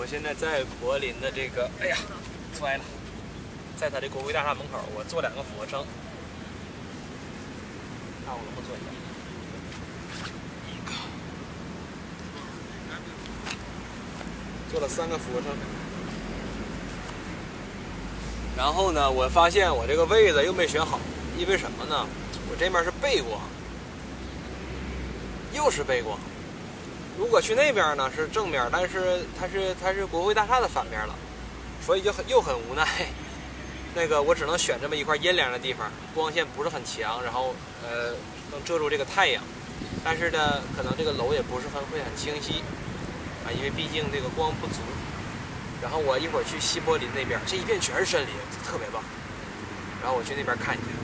我现在在柏林的这个，哎呀，摔了，在他的国会大厦门口，我做2个俯卧撑，看我能不能做一个，做了3个俯卧撑。然后呢，我发现我这个位子又没选好，因为什么呢？我这面是背光，又是背光。如果去那边呢是正面，但是它是国会大厦的反面了，所以就又很无奈。那个我只能选这么一块阴凉的地方，光线不是很强，然后能遮住这个太阳，但是呢，可能这个楼也不是会很清晰啊，因为毕竟这个光不足。然后我一会儿去西柏林那边，这一片全是森林，特别棒。然后我去那边看一下。